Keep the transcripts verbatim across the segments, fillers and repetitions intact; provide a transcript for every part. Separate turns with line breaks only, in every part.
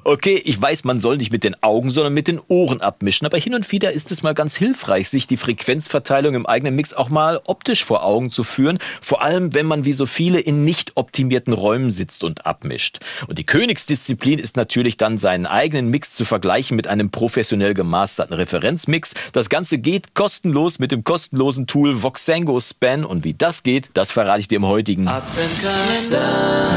Okay, ich weiß, man soll nicht mit den Augen, sondern mit den Ohren abmischen. Aber hin und wieder ist es mal ganz hilfreich, sich die Frequenzverteilung im eigenen Mix auch mal optisch vor Augen zu führen. Vor allem, wenn man wie so viele in nicht optimierten Räumen sitzt und abmischt. Und die Königsdisziplin ist natürlich dann, seinen eigenen Mix zu vergleichen mit einem professionell gemasterten Referenzmix. Das Ganze geht kostenlos mit dem kostenlosen Tool Voxengo Span. Und wie das geht, das verrate ich dir im heutigen
Adventkalender.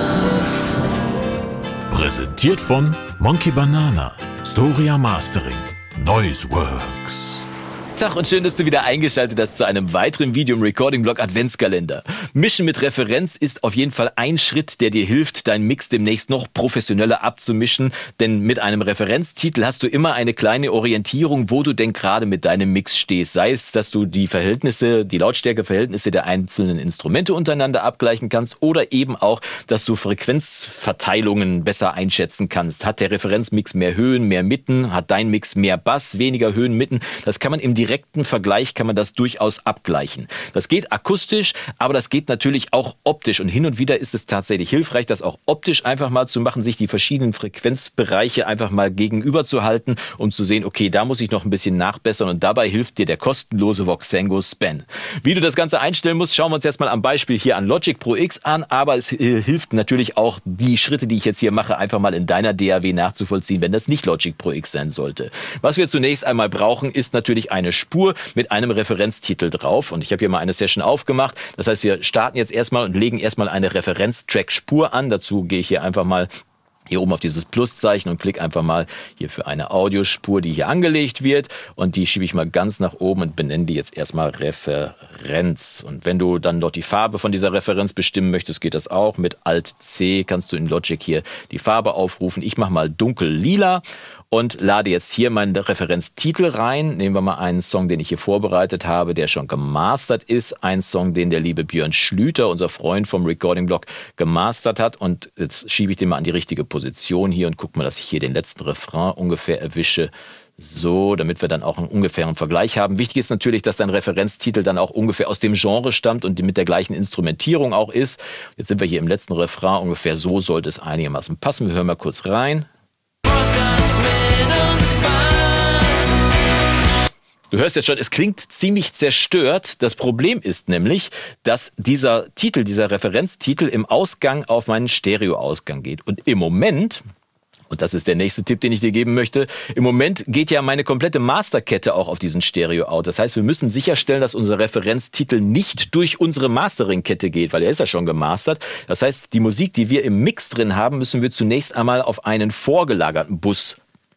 Präsentiert von Monkey Banana, Storia Mastering, Noiseworks.
Tag und schön, dass du wieder eingeschaltet hast zu einem weiteren Video im Recording-Blog Adventskalender. Mischen mit Referenz ist auf jeden Fall ein Schritt, der dir hilft, deinen Mix demnächst noch professioneller abzumischen. Denn mit einem Referenztitel hast du immer eine kleine Orientierung, wo du denn gerade mit deinem Mix stehst. Sei es, dass du die Verhältnisse, die Lautstärkeverhältnisse der einzelnen Instrumente untereinander abgleichen kannst oder eben auch, dass du Frequenzverteilungen besser einschätzen kannst. Hat der Referenzmix mehr Höhen, mehr Mitten? Hat dein Mix mehr Bass, weniger Höhen, Mitten? Das kann man im direkten Vergleich kann man das durchaus abgleichen. Das geht akustisch, aber das geht natürlich auch optisch. Und hin und wieder ist es tatsächlich hilfreich, das auch optisch einfach mal zu machen, sich die verschiedenen Frequenzbereiche einfach mal gegenüber zu halten, um zu sehen, okay, da muss ich noch ein bisschen nachbessern. Und dabei hilft dir der kostenlose Voxengo Span. Wie du das Ganze einstellen musst, schauen wir uns jetzt mal am Beispiel hier an Logic Pro X an. Aber es hilft natürlich auch, die Schritte, die ich jetzt hier mache, einfach mal in deiner D A W nachzuvollziehen, wenn das nicht Logic Pro X sein sollte. Was wir zunächst einmal brauchen, ist natürlich eine Spur mit einem Referenztitel drauf. Und ich habe hier mal eine Session aufgemacht. Das heißt, wir starten jetzt erstmal und legen erstmal eine Referenztrack-Spur an. Dazu gehe ich hier einfach mal hier oben auf dieses Pluszeichen und klicke einfach mal hier für eine Audiospur, die hier angelegt wird. Und die schiebe ich mal ganz nach oben und benenne die jetzt erstmal Referenz. Und wenn du dann dort die Farbe von dieser Referenz bestimmen möchtest, geht das auch. Mit Alt C kannst du in Logic hier die Farbe aufrufen. Ich mache mal dunkel-lila. Und lade jetzt hier meinen Referenztitel rein. Nehmen wir mal einen Song, den ich hier vorbereitet habe, der schon gemastert ist. Ein Song, den der liebe Björn Schlüter, unser Freund vom Recording-Blog, gemastert hat. Und jetzt schiebe ich den mal an die richtige Position hier und guck mal, dass ich hier den letzten Refrain ungefähr erwische. So, damit wir dann auch einen ungefähren Vergleich haben. Wichtig ist natürlich, dass dein Referenztitel dann auch ungefähr aus dem Genre stammt und mit der gleichen Instrumentierung auch ist. Jetzt sind wir hier im letzten Refrain. Ungefähr so sollte es einigermaßen passen. Wir hören mal kurz rein. Du hörst jetzt schon, es klingt ziemlich zerstört. Das Problem ist nämlich, dass dieser Titel, dieser Referenztitel im Ausgang auf meinen Stereo-Ausgang geht. Und im Moment, und das ist der nächste Tipp, den ich dir geben möchte, im Moment geht ja meine komplette Masterkette auch auf diesen Stereo-Out. Das heißt, wir müssen sicherstellen, dass unser Referenztitel nicht durch unsere Mastering-Kette geht, weil er ist ja schon gemastert. Das heißt, die Musik, die wir im Mix drin haben, müssen wir zunächst einmal auf einen vorgelagerten Bus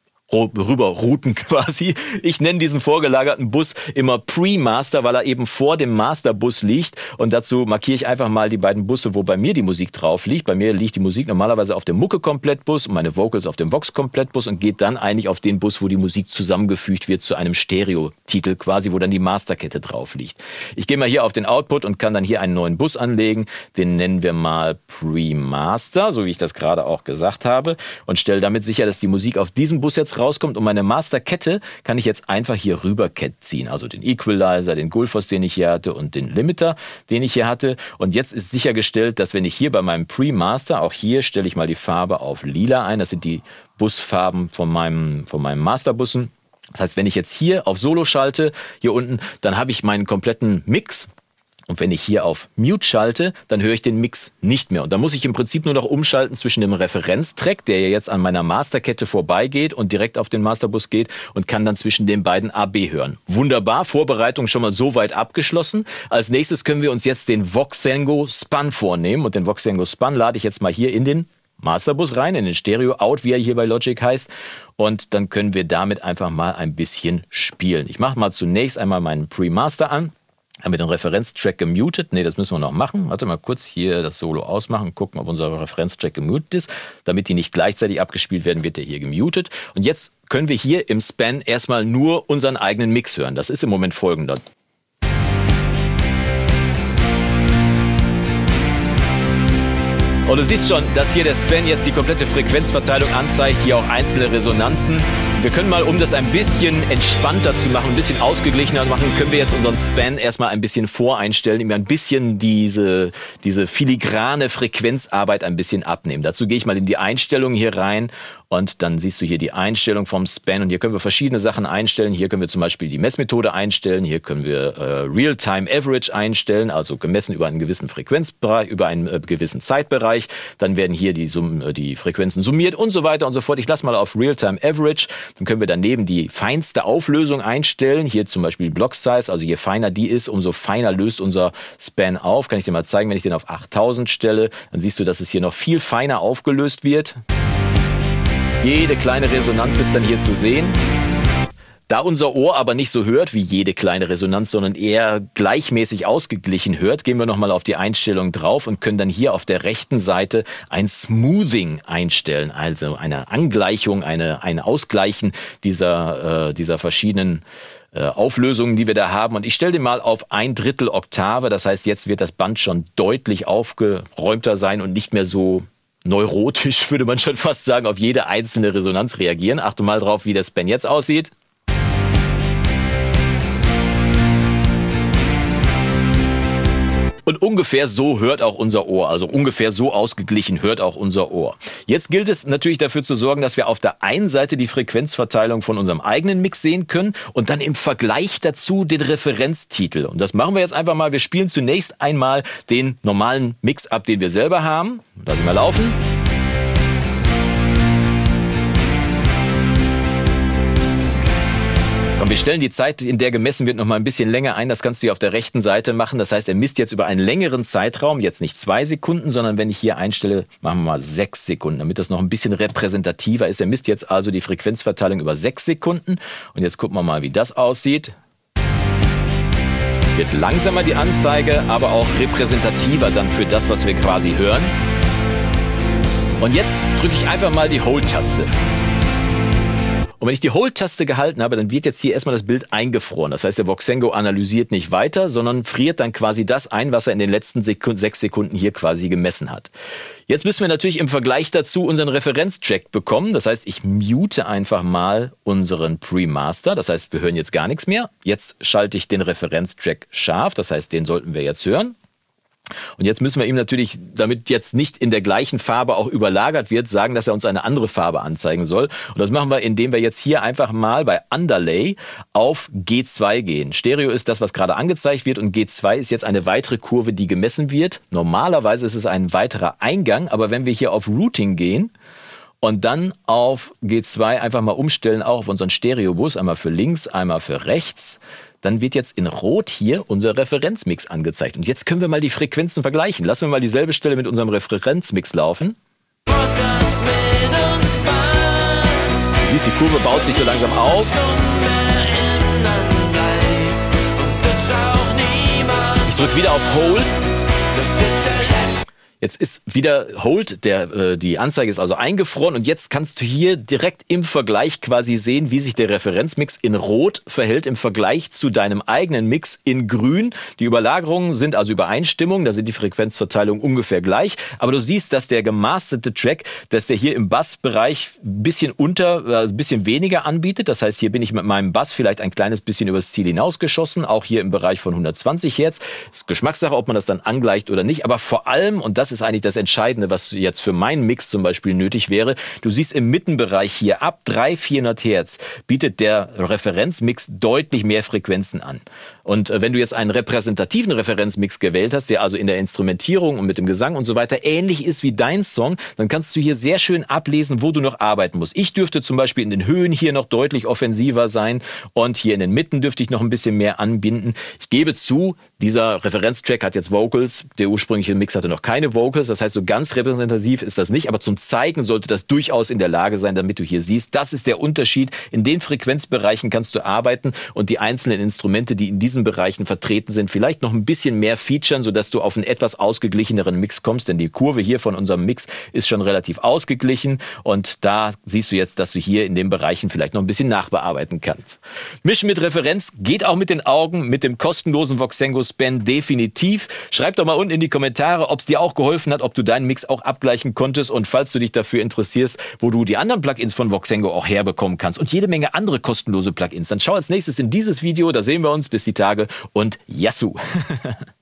rüberrouten quasi. Ich nenne diesen vorgelagerten Bus immer Pre-Master, weil er eben vor dem Masterbus liegt. Und dazu markiere ich einfach mal die beiden Busse, wo bei mir die Musik drauf liegt. Bei mir liegt die Musik normalerweise auf dem Mucke-Komplettbus und meine Vocals auf dem Vox-Komplettbus und geht dann eigentlich auf den Bus, wo die Musik zusammengefügt wird zu einem Stereo-Titel quasi, wo dann die Masterkette drauf liegt. Ich gehe mal hier auf den Output und kann dann hier einen neuen Bus anlegen. Den nennen wir mal Pre-Master, so wie ich das gerade auch gesagt habe. Und stelle damit sicher, dass die Musik auf diesem Bus jetzt rauskommt und meine Masterkette kann ich jetzt einfach hier rüber ziehen. Also den Equalizer, den Gullfoss, den ich hier hatte und den Limiter, den ich hier hatte. Und jetzt ist sichergestellt, dass wenn ich hier bei meinem Pre-Master, auch hier stelle ich mal die Farbe auf lila ein. Das sind die Busfarben von meinem, von meinem Masterbussen. Das heißt, wenn ich jetzt hier auf Solo schalte, hier unten, dann habe ich meinen kompletten Mix. Und wenn ich hier auf Mute schalte, dann höre ich den Mix nicht mehr. Und da muss ich im Prinzip nur noch umschalten zwischen dem Referenztrack, der ja jetzt an meiner Masterkette vorbeigeht und direkt auf den Masterbus geht und kann dann zwischen den beiden A B hören. Wunderbar, Vorbereitung schon mal so weit abgeschlossen. Als nächstes können wir uns jetzt den Voxengo Span vornehmen. Und den Voxengo Span lade ich jetzt mal hier in den Masterbus rein, in den Stereo-Out, wie er hier bei Logic heißt. Und dann können wir damit einfach mal ein bisschen spielen. Ich mache mal zunächst einmal meinen Pre-Master an. Haben wir den Referenztrack gemutet? Ne, das müssen wir noch machen. Warte mal kurz hier das Solo ausmachen, gucken, ob unser Referenztrack gemutet ist. Damit die nicht gleichzeitig abgespielt werden, wird der hier gemutet. Und jetzt können wir hier im Span erstmal nur unseren eigenen Mix hören. Das ist im Moment folgender. Und du siehst schon, dass hier der Span jetzt die komplette Frequenzverteilung anzeigt, hier auch einzelne Resonanzen. Wir können mal, um das ein bisschen entspannter zu machen, ein bisschen ausgeglichener machen, können wir jetzt unseren Span erstmal ein bisschen voreinstellen, ihm ein bisschen diese, diese filigrane Frequenzarbeit ein bisschen abnehmen. Dazu gehe ich mal in die Einstellungen hier rein Und dann siehst du hier die Einstellung vom Span und hier können wir verschiedene Sachen einstellen. Hier können wir zum Beispiel die Messmethode einstellen, hier können wir äh, Real-Time Average einstellen, also gemessen über einen gewissen Frequenzbereich, über einen äh, gewissen Zeitbereich. Dann werden hier die, Sum die Frequenzen summiert und so weiter und so fort. Ich lasse mal auf Real-Time Average, dann können wir daneben die feinste Auflösung einstellen. Hier zum Beispiel Block Size, also je feiner die ist, umso feiner löst unser Span auf. Kann ich dir mal zeigen, wenn ich den auf achttausend stelle, dann siehst du, dass es hier noch viel feiner aufgelöst wird. Jede kleine Resonanz ist dann hier zu sehen. Da unser Ohr aber nicht so hört wie jede kleine Resonanz, sondern eher gleichmäßig ausgeglichen hört, gehen wir nochmal auf die Einstellung drauf und können dann hier auf der rechten Seite ein Smoothing einstellen, also eine Angleichung, eine, ein Ausgleichen dieser, äh, dieser verschiedenen äh, Auflösungen, die wir da haben. Und ich stelle den mal auf ein Drittel Oktave, das heißt, jetzt wird das Band schon deutlich aufgeräumter sein und nicht mehr so neurotisch, würde man schon fast sagen, auf jede einzelne Resonanz reagieren. Achte mal drauf, wie der Span jetzt aussieht. Und ungefähr so hört auch unser Ohr, also ungefähr so ausgeglichen hört auch unser Ohr. Jetzt gilt es natürlich dafür zu sorgen, dass wir auf der einen Seite die Frequenzverteilung von unserem eigenen Mix sehen können und dann im Vergleich dazu den Referenztitel. Und das machen wir jetzt einfach mal. Wir spielen zunächst einmal den normalen Mix ab, den wir selber haben. Lass ich mal laufen. Und wir stellen die Zeit, in der gemessen wird, noch mal ein bisschen länger ein. Das kannst du hier auf der rechten Seite machen. Das heißt, er misst jetzt über einen längeren Zeitraum, jetzt nicht zwei Sekunden, sondern wenn ich hier einstelle, machen wir mal sechs Sekunden, damit das noch ein bisschen repräsentativer ist. Er misst jetzt also die Frequenzverteilung über sechs Sekunden. Und jetzt gucken wir mal, wie das aussieht. Wird langsamer die Anzeige, aber auch repräsentativer dann für das, was wir quasi hören. Und jetzt drücke ich einfach mal die Hold-Taste. Und wenn ich die Hold-Taste gehalten habe, dann wird jetzt hier erstmal das Bild eingefroren. Das heißt, der Voxengo analysiert nicht weiter, sondern friert dann quasi das ein, was er in den letzten Sekund- sechs Sekunden hier quasi gemessen hat. Jetzt müssen wir natürlich im Vergleich dazu unseren Referenztrack bekommen. Das heißt, ich mute einfach mal unseren Pre-Master. Das heißt, wir hören jetzt gar nichts mehr. Jetzt schalte ich den Referenztrack scharf. Das heißt, den sollten wir jetzt hören. Und jetzt müssen wir ihm natürlich, damit jetzt nicht in der gleichen Farbe auch überlagert wird, sagen, dass er uns eine andere Farbe anzeigen soll. Und das machen wir, indem wir jetzt hier einfach mal bei Underlay auf G zwei gehen. Stereo ist das, was gerade angezeigt wird und G zwei ist jetzt eine weitere Kurve, die gemessen wird. Normalerweise ist es ein weiterer Eingang, aber wenn wir hier auf Routing gehen und dann auf G zwei einfach mal umstellen, auch auf unseren Stereobus, einmal für links, einmal für rechts, dann wird jetzt in Rot hier unser Referenzmix angezeigt. Und jetzt können wir mal die Frequenzen vergleichen. Lassen wir mal dieselbe Stelle mit unserem Referenzmix laufen. Du siehst, die Kurve baut sich so langsam auf. Ich drücke wieder auf Hold. Jetzt ist wieder Hold, der, äh, die Anzeige ist also eingefroren und jetzt kannst du hier direkt im Vergleich quasi sehen, wie sich der Referenzmix in Rot verhält im Vergleich zu deinem eigenen Mix in Grün. Die Überlagerungen sind also Übereinstimmung, da sind die Frequenzverteilungen ungefähr gleich, aber du siehst, dass der gemasterte Track, dass der hier im Bassbereich ein bisschen unter, äh, ein bisschen weniger anbietet. Das heißt, hier bin ich mit meinem Bass vielleicht ein kleines bisschen übers Ziel hinausgeschossen, auch hier im Bereich von hundertzwanzig Hertz. Ist Geschmackssache, ob man das dann angleicht oder nicht, aber vor allem, und das ist eigentlich das Entscheidende, was jetzt für meinen Mix zum Beispiel nötig wäre. Du siehst im Mittenbereich hier ab dreihundert, vierhundert Hertz bietet der Referenzmix deutlich mehr Frequenzen an. Und äh, wenn du jetzt einen repräsentativen Referenzmix gewählt hast, der also in der Instrumentierung und mit dem Gesang und so weiter ähnlich ist wie dein Song, dann kannst du hier sehr schön ablesen, wo du noch arbeiten musst. Ich dürfte zum Beispiel in den Höhen hier noch deutlich offensiver sein und hier in den Mitten dürfte ich noch ein bisschen mehr anbinden. Ich gebe zu, dieser Referenztrack hat jetzt Vocals, der ursprüngliche Mix hatte noch keine Vocals, das heißt, so ganz repräsentativ ist das nicht, aber zum Zeigen sollte das durchaus in der Lage sein, damit du hier siehst, das ist der Unterschied. In den Frequenzbereichen kannst du arbeiten und die einzelnen Instrumente, die in diesen Bereichen vertreten sind, vielleicht noch ein bisschen mehr featuren, sodass du auf einen etwas ausgeglicheneren Mix kommst, denn die Kurve hier von unserem Mix ist schon relativ ausgeglichen und da siehst du jetzt, dass du hier in den Bereichen vielleicht noch ein bisschen nachbearbeiten kannst. Mischen mit Referenz geht auch mit den Augen, mit dem kostenlosen Voxengo Span definitiv. Schreib doch mal unten in die Kommentare, ob es dir auch geholfen hat, ob du deinen Mix auch abgleichen konntest und falls du dich dafür interessierst, wo du die anderen Plugins von Voxengo auch herbekommen kannst und jede Menge andere kostenlose Plugins, dann schau als nächstes in dieses Video, da sehen wir uns, bis die Tage und Yassou!